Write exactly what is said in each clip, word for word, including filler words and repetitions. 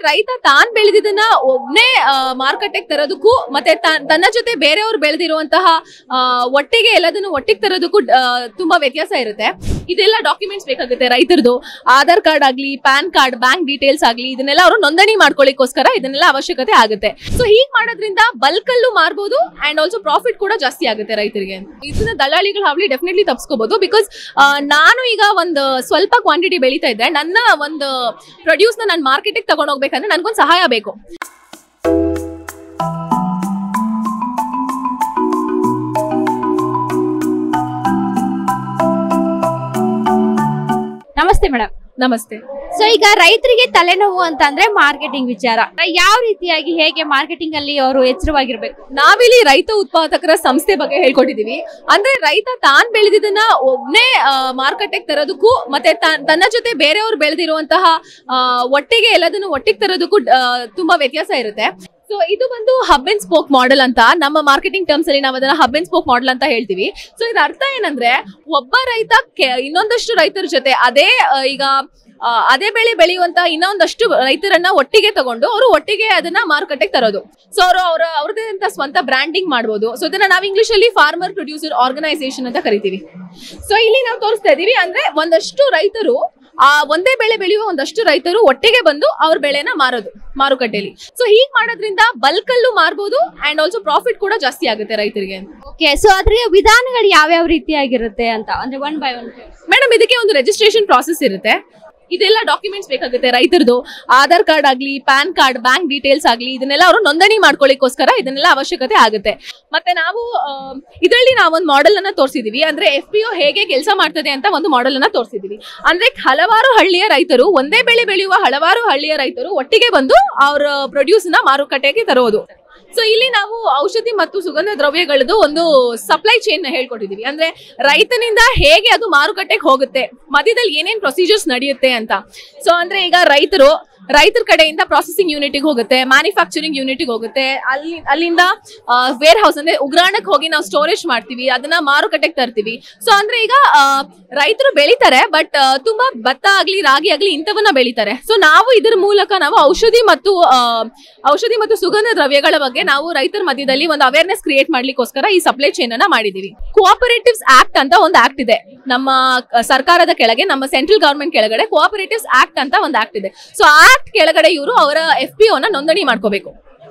ರೈತ ತಾನ್ ಬೆಳೆದಿದ್ದನ್ನ ಒಬ್ನೇ ಮಾರುಕಟ್ಟೆಗೆ ತರೋದಕ್ಕೂ ಮತ್ತೆ ತನ್ನ ಜೊತೆ ಬೇರೆಯವರು ಬೆಳೆದಿರುವಂತಹ ಒಟ್ಟಿಗೆ ಎಲ್ಲದನ್ನು ಒಟ್ಟಿಗೆ ತರೋದಕ್ಕೂ ತುಂಬಾ ವ್ಯತ್ಯಾಸ ಇರುತ್ತೆ. ಇದೆಲ್ಲ ಡಾಕ್ಯುಮೆಂಟ್ಸ್ ಬೇಕಾಗುತ್ತೆ ರೈತರದು, ಆಧಾರ್ ಕಾರ್ಡ್ ಆಗ್ಲಿ, ಪ್ಯಾನ್ ಕಾರ್ಡ್, ಬ್ಯಾಂಕ್ ಡೀಟೇಲ್ಸ್ ಆಗ್ಲಿ, ಇದನ್ನೆಲ್ಲ ಅವರು ನೋಂದಣಿ ಮಾಡ್ಕೊಳ್ಳಿಕ್ಕೋಸ್ಕರ ಇದನ್ನೆಲ್ಲ ಅವಶ್ಯಕತೆ ಆಗುತ್ತೆ. ಸೊ ಹೀಗ್ ಮಾಡೋದ್ರಿಂದ ಬಲ್ಕ್ ಅಲ್ಲೂ ಮಾರ್ಬೋದು ಅಂಡ್ ಆಲ್ಸೋ ಪ್ರಾಫಿಟ್ ಕೂಡ ಜಾಸ್ತಿ ಆಗುತ್ತೆ ರೈತರಿಗೆ. ಇದನ್ನ ದಳ್ಳಾಳಿಗಳು ಹಾವಳಿ ಡೆಫಿನೆಟ್ಲಿ ತಪ್ಪಿಸ್ಕೋಬಹುದು. ಬಿಕಾಸ್ ನಾನು ಈಗ ಒಂದು ಸ್ವಲ್ಪ ಕ್ವಾಂಟಿಟಿ ಬೆಳೀತಾ ಇದ್ದೆ, ನನ್ನ ಒಂದು ಪ್ರೊಡ್ಯೂಸ್ ನ ನಾನು ಮಾರ್ಕೆಟಿಗೆ ತಗೊಂಡು ಹೋಗ್ಬೇಕಂದ್ರೆ ನನ್ಗೊಂದು ಸಹಾಯ ಬೇಕು. ನಮಸ್ತೆ ಮೇಡಮ್. ನಮಸ್ತೆ. ಸೊ ಈಗ ರೈತರಿಗೆ ತಲೆನೋವು ಅಂತ ಅಂದ್ರೆ ಮಾರ್ಕೆಟಿಂಗ್ ವಿಚಾರ, ಯಾವ ರೀತಿಯಾಗಿ ಹೇಗೆ ಮಾರ್ಕೆಟಿಂಗ್ ಅಲ್ಲಿ ಅವರು ಎಚ್ಚರವಾಗಿರ್ಬೇಕು? ನಾವಿಲ್ಲಿ ರೈತ ಉತ್ಪಾದಕರ ಸಂಸ್ಥೆ ಬಗ್ಗೆ ಹೇಳ್ಕೊಟ್ಟಿದೀವಿ. ಅಂದ್ರೆ ರೈತ ತಾನ್ ಬೆಳೆದಿದ್ದನ್ನ ಒಬ್ನೇ ಮಾರುಕಟ್ಟೆಗೆ ತರೋದಕ್ಕೂ ಮತ್ತೆ ತನ್ನ ಜೊತೆ ಬೇರೆಯವರು ಬೆಳೆದಿರುವಂತಹ ಒಟ್ಟಿಗೆ ಎಲ್ಲದನ್ನು ಒಟ್ಟಿಗೆ ತರೋದಕ್ಕೂ ತುಂಬಾ ವ್ಯತ್ಯಾಸ ಇರುತ್ತೆ. ಸೊ ಇದು ಒಂದು ಹಬ್ ಅಂಡ್ ಸ್ಪೋಕ್ ಮಾಡೆಲ್ ಅಂತ ನಮ್ಮ ಮಾರ್ಕೆಟಿಂಗ್ ಟರ್ಮ್ಸ್ ಅಲ್ಲಿ ನಾವು ಅದನ್ನ ಹಬ್ ಅಂಡ್ ಸ್ಪೋಕ್ ಮಾಡೆಲ್ ಅಂತ ಹೇಳ್ತೀವಿ. ಸೊ ಇದ್ರ ಅರ್ಥ ಏನಂದ್ರೆ ಒಬ್ಬ ರೈತ ಇನ್ನೊಂದಷ್ಟು ರೈತರ ಜೊತೆ ಅದೇ ಈಗ ಅದೇ ಬೆಳೆ ಬೆಳೆಯುವಂತ ಇನ್ನೊಂದಷ್ಟು ರೈತರನ್ನ ಒಟ್ಟಿಗೆ ತಗೊಂಡು ಅವರು ಒಟ್ಟಿಗೆ ಅದನ್ನ ಮಾರುಕಟ್ಟೆಗೆ ತರೋದು. ಸೊ ಅವರು ಅವರ ಅವ್ರದೇ ಅಂತ ಸ್ವಂತ ಬ್ರ್ಯಾಂಡಿಂಗ್ ಮಾಡಬಹುದು. ಸೊ ಇದನ್ನ ನಾವು ಇಂಗ್ಲಿಷ್ ಅಲ್ಲಿ ಫಾರ್ಮರ್ ಪ್ರೊಡ್ಯೂಸರ್ ಆರ್ಗನೈಸೇಷನ್ ಅಂತ ಕರಿತೀವಿ. ಸೊ ಇಲ್ಲಿ ನಾವು ತೋರಿಸ್ತಾ ಇದೀವಿ ಅಂದ್ರೆ ಒಂದಷ್ಟು ರೈತರು ಆ ಒಂದೇ ಬೆಳೆ ಬೆಳೆಯುವ ಒಂದಷ್ಟು ರೈತರು ಒಟ್ಟಿಗೆ ಬಂದು ಅವ್ರ ಬೆಳೆನ ಮಾರೋದು ಮಾರುಕಟ್ಟೆಯಲ್ಲಿ. ಸೊ ಹೀಗ್ ಮಾಡೋದ್ರಿಂದ ಬಲ್ಕ್ ಅಲ್ಲೂ ಮಾರ್ಬೋದು ಅಂಡ್ ಆಲ್ಸೋ ಪ್ರಾಫಿಟ್ ಕೂಡ ಜಾಸ್ತಿ ಆಗುತ್ತೆ ರೈತರಿಗೆ. ಓಕೆ, ಸೊ ಅದ್ರ ವಿಧಾನಗಳು ಯಾವ್ಯಾವ ರೀತಿಯಾಗಿರುತ್ತೆ ಅಂತ ಅಂದ್ರೆ ಒನ್ ಬೈ ಒನ್? ಮೇಡಮ್, ಇದಕ್ಕೆ ಒಂದು ರಿಜಿಸ್ಟ್ರೇಷನ್ ಪ್ರಾಸೆಸ್ ಇರುತ್ತೆ. ಇದೆಲ್ಲ ಡಾಕ್ಯುಮೆಂಟ್ಸ್ ಬೇಕಾಗುತ್ತೆ ರೈತರದು, ಆಧಾರ್ ಕಾರ್ಡ್ ಆಗ್ಲಿ, ಪ್ಯಾನ್ ಕಾರ್ಡ್, ಬ್ಯಾಂಕ್ ಡೀಟೇಲ್ಸ್ ಆಗ್ಲಿ, ಇದನ್ನೆಲ್ಲ ಅವರು ನೋಂದಣಿ ಮಾಡ್ಕೊಳ್ಳಿಕ್ಕೋಸ್ಕರ ಇದನ್ನೆಲ್ಲ ಅವಶ್ಯಕತೆ ಆಗುತ್ತೆ. ಮತ್ತೆ ನಾವು ಇದರಲ್ಲಿ ನಾವೊಂದು ಮಾಡೆಲ್ ಅನ್ನ ತೋರಿಸಿದೀವಿ. ಅಂದ್ರೆ ಎಫ್ ಪಿ ಒ ಹೇಗೆ ಕೆಲಸ ಮಾಡ್ತದೆ ಅಂತ ಒಂದು ಮಾಡೆಲ್ ಅನ್ನ ತೋರಿಸಿದೀವಿ. ಅಂದ್ರೆ ಹಲವಾರು ಹಳ್ಳಿಯ ರೈತರು, ಒಂದೇ ಬೆಳೆ ಬೆಳೆಯುವ ಹಲವಾರು ಹಳ್ಳಿಯ ರೈತರು ಒಟ್ಟಿಗೆ ಬಂದು ಅವರ ಪ್ರೊಡ್ಯೂಸ್ ನ ಮಾರುಕಟ್ಟೆಗೆ ತರುವುದು. ಸೊ ಇಲ್ಲಿ ನಾವು ಔಷಧಿ ಮತ್ತು ಸುಗಂಧ ದ್ರವ್ಯಗಳದ್ದು ಒಂದು ಸಪ್ಲೈ ಚೈನ್ ಹೇಳ್ಕೊಟ್ಟಿದೀವಿ. ಅಂದ್ರೆ ರೈತನಿಂದ ಹೇಗೆ ಅದು ಮಾರುಕಟ್ಟೆಗೆ ಹೋಗುತ್ತೆ, ಮಧ್ಯದಲ್ಲಿ ಏನೇನ್ ಪ್ರೊಸೀಜರ್ಸ್ ನಡೆಯುತ್ತೆ ಅಂತ. ಸೊ ಅಂದ್ರೆ ಈಗ ರೈತರು ರೈತರ ಕಡೆಯಿಂದ ಪ್ರಾಸೆಸಿಂಗ್ ಯೂನಿಟ್ಗೆ ಹೋಗುತ್ತೆ, ಮ್ಯಾನುಫ್ಯಾಕ್ಚರಿಂಗ್ ಯೂನಿಟ್ಗೆ ಹೋಗುತ್ತೆ, ಅಲ್ಲಿ ಅಲ್ಲಿಂದ ವೇರ್ ಹೌಸ್ ಅಂದ್ರೆ ಉಗ್ರಾಣಕ್ಕೆ ಹೋಗಿ ನಾವು ಸ್ಟೋರೇಜ್ ಮಾಡ್ತೀವಿ, ಅದನ್ನ ಮಾರುಕಟ್ಟೆಗೆ ತರ್ತೀವಿ. ಸೊ ಅಂದ್ರೆ ಈಗ ರೈತರು ಬೆಳಿತಾರೆ, ಬಟ್ ತುಂಬಾ ಭತ್ತ ಆಗ್ಲಿ, ರಾಗಿ ಆಗ್ಲಿ ಇಂಥವನ್ನ ಬೆಳಿತಾರೆ. ಸೊ ನಾವು ಇದರ ಮೂಲಕ ನಾವು ಔಷಧಿ ಮತ್ತು ಔಷಧಿ ಮತ್ತು ಸುಗಂಧ ದ್ರವ್ಯಗಳ ಬಗ್ಗೆ ನಾವು ರೈತರ ಮಧ್ಯದಲ್ಲಿ ಒಂದು ಅವೇರ್ನೆಸ್ ಕ್ರಿಯೇಟ್ ಮಾಡ್ಲಿಕ್ಕೋಸ್ಕರ ಈ ಸಪ್ಲೈ ಚೈನ್ ಅನ್ನ ಮಾಡಿದೀವಿ. ಕೋಆಪರೇಟಿವ್ಸ್ ಆಕ್ಟ್ ಅಂತ ಒಂದು ಆಕ್ಟ್ ಇದೆ ನಮ್ಮ ಸರ್ಕಾರದ ಕೆಳಗೆ, ನಮ್ಮ ಸೆಂಟ್ರಲ್ ಗವರ್ಮೆಂಟ್ ಕೆಳಗಡೆ ಕೋಆಪರೇಟಿವ್ಸ್ ಆಕ್ಟ್ ಅಂತ ಒಂದು ಆಕ್ಟ್ ಇದೆ. ಸೊ ಆ ಆಕ್ಟ್ ಕೆಳಗಡೆ ಇವರು ಅವರ ಎಫ್ ಪಿ ಒ ನ ನೋಂದಣಿ ಮಾಡ್ಕೋಬೇಕು.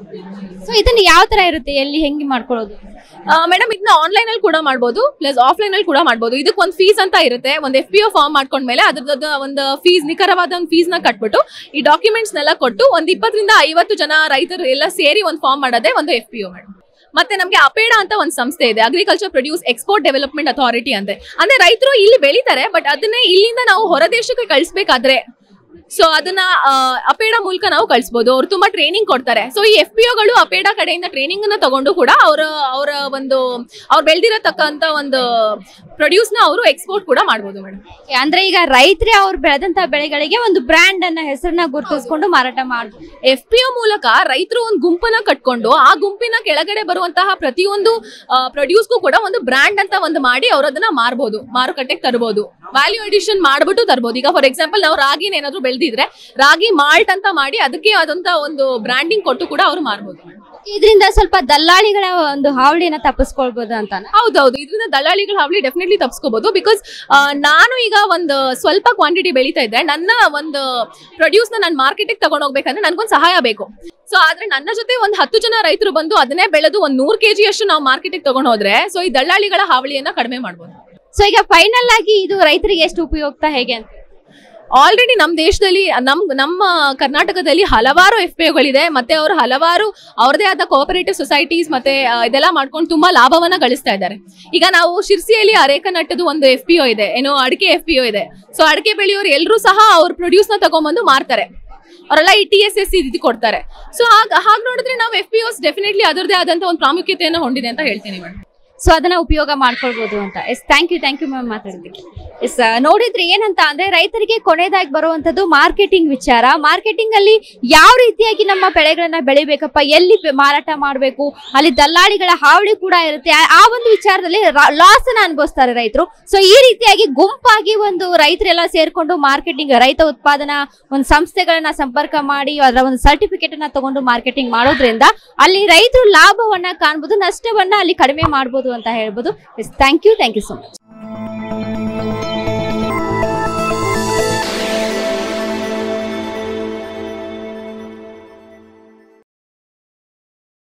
ಸೊ ಇದನ್ನ ಯಾವ ತರ ಇರುತ್ತೆ, ಎಲ್ಲಿ ಹೆಂಗೆ ಮಾಡ್ಕೊಳ್ಳೋದು? ಮೇಡಮ್, ಇದನ್ನ ಆನ್ಲೈನ್ ಅಲ್ಲಿ ಕೂಡ ಮಾಡಬಹುದು, ಪ್ಲಸ್ ಆಫ್ಲೈನ್ ಅಲ್ಲಿ ಕೂಡ ಮಾಡಬಹುದು. ಇದಕ್ಕೆ ಒಂದು ಫೀಸ್ ಅಂತ ಇರುತ್ತೆ. ಒಂದು ಎಫ್ ಪಿ ಒ ಫಾರ್ಮ್ ಮಾಡ್ಕೊಂಡ್ಮೇಲೆ ಅದ್ರದ್ದು ಒಂದು ಫೀಸ್, ನಿಖರವಾದ ಒಂದು ಫೀಸ್ ನ ಕಟ್ಬಿಟ್ಟು ಈ ಡಾಕ್ಯುಮೆಂಟ್ಸ್ ನೆಲ್ಲ ಕೊಟ್ಟು ಒಂದು ಇಪ್ಪತ್ತರಿಂದ ಐವತ್ತು ಜನ ರೈತರು ಎಲ್ಲ ಸೇರಿ ಒಂದು ಫಾರ್ಮ್ ಮಾಡೋದೇ ಒಂದು ಎಫ್ ಪಿ ಒ ಮೇಡಮ್. ಮತ್ತೆ ನಮ್ಗೆ ಅಪೇಡ ಅಂತ ಒಂದು ಸಂಸ್ಥೆ ಇದೆ, agriculture produce export development authority ಅಂತ. ಅಂದ್ರೆ ರೈತರು ಇಲ್ಲಿ ಬೆಳಿತಾರೆ, ಬಟ್ ಅದನ್ನೇ ಇಲ್ಲಿಂದ ನಾವು ಹೊರ ದೇಶಕ್ಕೆ ಕಳಿಸ್ಬೇಕಾದ್ರೆ ಸೊ ಅದನ್ನ ಅಪೇಡ ಮೂಲಕ ನಾವು ಕಳಿಸಬಹುದು. ಅವ್ರು ತುಂಬಾ ಟ್ರೈನಿಂಗ್ ಕೊಡ್ತಾರೆ. ಸೊ ಈ ಎಫ್ ಪಿ ಒಗಳು ಅಪೇಡ ಕಡೆಯಿಂದ ಟ್ರೈನಿಂಗ್ ಅನ್ನ ತಗೊಂಡು ಕೂಡ ಅವರ ಅವರ ಒಂದು ಅವ್ರು ಬೆಳೆದಿರತಕ್ಕಂತ ಒಂದು ಪ್ರೊಡ್ಯೂಸ್ ನ ಅವರು ಎಕ್ಸ್ಪೋರ್ಟ್ ಕೂಡ ಮಾಡಬಹುದು ಮೇಡಮ್. ಅಂದ್ರೆ ಈಗ ರೈತರೇ ಅವ್ರು ಬೆಳೆದಂತ ಬೆಳೆಗಳಿಗೆ ಒಂದು ಬ್ರ್ಯಾಂಡ್ ಅನ್ನ ಹೆಸರನ್ನ ಗುರುತಿಸಿಕೊಂಡು ಮಾರಾಟ ಮಾಡಬಹುದು. ಎಫ್ ಪಿ ಒ ಮೂಲಕ ರೈತರು ಒಂದು ಗುಂಪನ್ನ ಕಟ್ಕೊಂಡು ಆ ಗುಂಪಿನ ಕೆಳಗಡೆ ಬರುವಂತಹ ಪ್ರತಿಯೊಂದು ಪ್ರೊಡ್ಯೂಸ್ಗೂ ಕೂಡ ಒಂದು ಬ್ರ್ಯಾಂಡ್ ಅಂತ ಒಂದು ಮಾಡಿ ಅವ್ರು ಅದನ್ನ ಮಾರಬಹುದು, ಮಾರುಕಟ್ಟೆಗೆ ತರಬಹುದು, ವ್ಯಾಲ್ಯೂ ಅಡಿಷನ್ ಮಾಡ್ಬಿಟ್ಟು ತರಬಹುದು. ಈಗ ಫಾರ್ ಎಕ್ಸಾಂಪಲ್ ನಾವು ರಾಗಿನ ಏನಾದ್ರು ಬೆಳೆದಿದ್ರೆ ರಾಗಿ ಮಾಲ್ಟ್ ಅಂತ ಮಾಡಿ ಅದಕ್ಕೆ ಆದಂತ ಒಂದು ಬ್ರ್ಯಾಂಡಿಂಗ್ ಕೊಟ್ಟು ಕೂಡ ಅವ್ರು ಮಾರಬಹುದು. ಇದರಿಂದ ಸ್ವಲ್ಪ ದಲ್ಲಾಳಿಗಳ ಒಂದು ಹಾವಳಿಯನ್ನ ತಪ್ಪಿಸ್ಕೊಳ್ಬಹುದು ಅಂತ? ಹೌದೌದು, ಇದರಿಂದ ದಲ್ಲಾಳಿಗಳ ಹಾವಳಿ ಡೆಫಿನೆಟ್ಲಿ ತಪ್ಪಿಸ್ಕೋಬಹುದು. ಬಿಕಾಸ್ ನಾನು ಈಗ ಒಂದು ಸ್ವಲ್ಪ ಕ್ವಾಂಟಿಟಿ ಬೆಳೀತಾ ಇದ್ದೆ, ನನ್ನ ಒಂದು ಪ್ರೊಡ್ಯೂಸ್ ನ ನಾನು ಮಾರ್ಕೆಟಿಗೆ ತಗೊಂಡು ಹೋಗ್ಬೇಕಂದ್ರೆ ನನ್ಗೊಂದು ಸಹಾಯ ಬೇಕು. ಸೊ ಆದ್ರೆ ನನ್ನ ಜೊತೆ ಒಂದು ಹತ್ತು ಜನ ರೈತರು ಬಂದು ಅದನ್ನೇ ಬೆಳೆದು ಒಂದ್ ನೂರು ಕೆಜಿ ಅಷ್ಟು ನಾವು ಮಾರ್ಕೆಟಿಗೆ ತಗೊಂಡು ಹೋದ್ರೆ ಸೊ ಈ ದಲ್ಲಾಳಿಗಳ ಹಾವಳಿಯನ್ನ ಕಡಿಮೆ ಮಾಡಬಹುದು. ಸೊ ಈಗ ಫೈನಲ್ ಆಗಿ ಇದು ರೈತರಿಗೆ ಎಷ್ಟು ಉಪಯುಕ್ತ ಹೇಗೆ ಅಂತ? ಆಲ್ರೆಡಿ ನಮ್ಮ ದೇಶದಲ್ಲಿ ನಮ್ ನಮ್ಮ ಕರ್ನಾಟಕದಲ್ಲಿ ಹಲವಾರು ಎಫ್ ಪಿ ಒಗಳಿದೆ. ಮತ್ತೆ ಅವರು ಹಲವಾರು ಅವ್ರದೇ ಆದ ಕೋಆಪರೇಟಿವ್ ಸೊಸೈಟೀಸ್ ಮತ್ತೆ ಇದೆಲ್ಲ ಮಾಡ್ಕೊಂಡು ತುಂಬಾ ಲಾಭವನ್ನ ಗಳಿಸ್ತಾ ಇದ್ದಾರೆ. ಈಗ ನಾವು ಶಿರ್ಸಿಯಲ್ಲಿ ಅರೇಕನಟ್ಟದು ಒಂದು ಎಫ್ ಪಿ ಒ ಇದೆ, ಏನೋ ಅಡಿಕೆ ಎಫ್ ಪಿ ಒ ಇದೆ. ಸೊ ಅಡಿಕೆ ಬೆಳೆಯೋರು ಎಲ್ಲರೂ ಸಹ ಅವ್ರ ಪ್ರೊಡ್ಯೂಸ್ ನ ತಗೊಂಡ್ಬಂದು ಮಾರ್ತಾರೆ. ಅವರೆಲ್ಲ ಈ ಟಿ ಎಸ್ ಎಸ್ ಇದು ಕೊಡ್ತಾರೆ. ಸೊ ಹಾಗೆ ಹಾಗೆ ನೋಡಿದ್ರೆ ನಾವು ಎಫ್ ಪಿ ಒಸ್ ಡೆಫಿನೆಟ್ಲಿ ಅದರದೇ ಆದಂತ ಒಂದು ಪ್ರಾಮುಖ್ಯತೆಯನ್ನು ಹೊಂದಿದೆ ಅಂತ ಹೇಳ್ತೀನಿ ಮೇಡಮ್. ಸೊ ಅದನ್ನ ಉಪಯೋಗ ಮಾಡ್ಕೊಳ್ಬಹುದು ಅಂತ. Yes thank you thank you ma'am ಮಾತಾಡೋದಕ್ಕೆ. ಎಸ್ ನೋಡಿದ್ರೆ ಏನಂತ ಅಂದ್ರೆ ರೈತರಿಗೆ ಕೊನೆಯದಾಗಿ ಬರುವಂತದ್ದು ಮಾರ್ಕೆಟಿಂಗ್ ವಿಚಾರ. ಮಾರ್ಕೆಟಿಂಗ್ ಅಲ್ಲಿ ಯಾವ ರೀತಿಯಾಗಿ ನಮ್ಮ ಬೆಳೆಗಳನ್ನ ಬೆಳಿಬೇಕಪ್ಪ, ಎಲ್ಲಿ ಮಾರಾಟ ಮಾಡಬೇಕು, ಅಲ್ಲಿ ದಲ್ಲಾಳಿಗಳ ಹಾವಳಿ ಕೂಡ ಇರುತ್ತೆ. ಆ ಒಂದು ವಿಚಾರದಲ್ಲಿ ಲಾಸ್ ಅನ್ನ ಅನುಭವಿಸ್ತಾರೆ ರೈತರು. ಸೊ ಈ ರೀತಿಯಾಗಿ ಗುಂಪಾಗಿ ಒಂದು ರೈತರೆಲ್ಲ ಸೇರ್ಕೊಂಡು ಮಾರ್ಕೆಟಿಂಗ್ ರೈತ ಉತ್ಪಾದನಾ ಒಂದು ಸಂಸ್ಥೆಗಳನ್ನ ಸಂಪರ್ಕ ಮಾಡಿ ಅದರ ಒಂದು ಸರ್ಟಿಫಿಕೇಟ್ ಅನ್ನ ತಗೊಂಡು ಮಾರ್ಕೆಟಿಂಗ್ ಮಾಡೋದ್ರಿಂದ ಅಲ್ಲಿ ರೈತರು ಲಾಭವನ್ನ ಕಾಣಬಹುದು, ನಷ್ಟವನ್ನ ಅಲ್ಲಿ ಕಡಿಮೆ ಮಾಡಬಹುದು ಅಂತ ಹೇಳ್ಬೋದು. Thank you thank you so much.